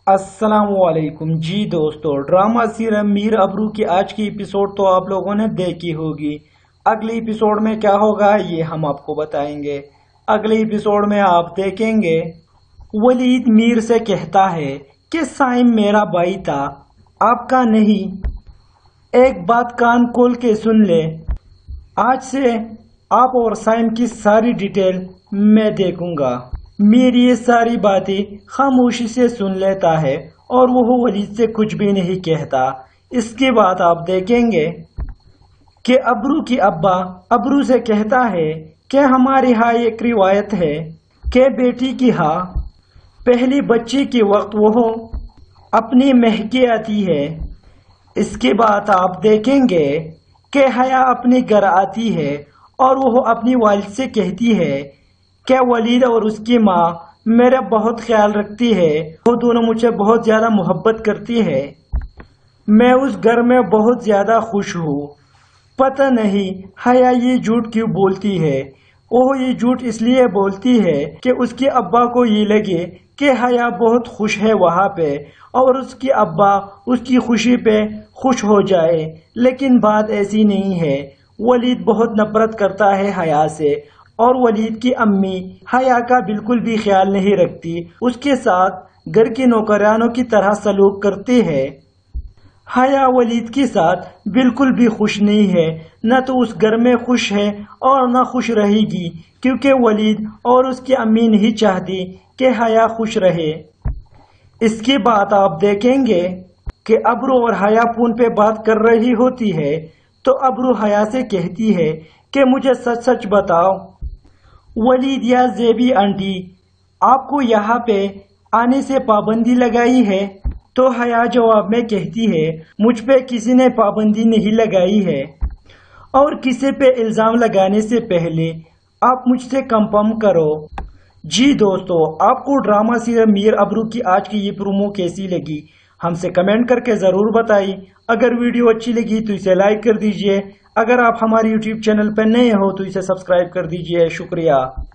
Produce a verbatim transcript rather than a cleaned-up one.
السلام علیکم جی دوستو، ڈرامہ سیریل میر ابرو کی آج کی ایپیسوڈ تو آپ لوگوں نے دیکھی ہوگی۔ اگلی ایپیسوڈ میں کیا ہوگا یہ ہم آپ کو بتائیں گے۔ اگلی ایپیسوڈ میں آپ دیکھیں گے ولید میر سے کہتا ہے کہ سائم میرا بھائی تھا، آپ کا نہیں۔ ایک بات کان کھول کے سن لے، آج سے آپ اور سائم کی ساری ڈیٹیل میں دیکھوں گا۔ میر یہ ساری باتیں خاموشی سے سن لیتا ہے اور وہ ولید سے کچھ بھی نہیں کہتا۔ اس کے بعد آپ دیکھیں گے کہ ابرو کی ابا ابرو سے کہتا ہے کہ ہمارے ہاں ایک روایت ہے کہ بیٹی کی ہاں پہلی بچے کے وقت وہ اپنی مہکے آتی ہے۔ اس کے بعد آپ دیکھیں گے کہ حیا اپنے گھر آتی ہے اور وہ اپنی والد سے کہتی ہے کہ ولید اور اس کی ماں میرا بہت خیال رکھتی ہے، وہ دونوں مجھے بہت زیادہ محبت کرتی ہے، میں اس گھر میں بہت زیادہ خوش ہوں۔ پتہ نہیں حیا یہ جھوٹ کیوں بولتی ہے۔ وہ یہ جھوٹ اس لیے بولتی ہے کہ اس کے ابا کو یہ لگے کہ حیا بہت خوش ہے وہاں پہ اور اس کے ابا اس کی خوشی پہ خوش ہو جائے، لیکن بات ایسی نہیں ہے۔ ولید بہت نفرت کرتا ہے حیا سے اور ولید کی امی حیا کا بالکل بھی خیال نہیں رکھتی، اس کے ساتھ گھر کے نوکرانوں کی طرح سلوک کرتی ہے۔ حیا ولید کے ساتھ بالکل بھی خوش نہیں ہے، نہ تو اس گھر میں خوش ہے اور نہ خوش رہے گی، کیونکہ ولید اور اس کی امی نہیں چاہتی کہ حیا خوش رہے۔ اس کے بعد آپ دیکھیں گے کہ ابرو اور حیا فون پہ بات کر رہی ہوتی ہے تو ابرو حیا سے کہتی ہے کہ مجھے سچ سچ بتاؤ ولید یا زیبی آنٹی آپ کو یہاں پہ آنے سے پابندی لگائی ہے؟ تو حیا جواب میں کہتی ہے مجھ پہ کسی نے پابندی نہیں لگائی ہے، اور کسی پہ الزام لگانے سے پہلے آپ مجھ سے کنفرم کرو۔ جی دوستو، آپ کو ڈرامہ سیریل میر ابرو کی آج کی یہ پرومو کیسی لگی ہم سے کمنٹ کر کے ضرور بتائیں۔ اگر ویڈیو اچھی لگی تو اسے لائک کر دیجئے، اگر آپ ہمارے یوٹیوب چینل پر نئے ہو تو اسے سبسکرائب کر دیجئے۔ شکریہ۔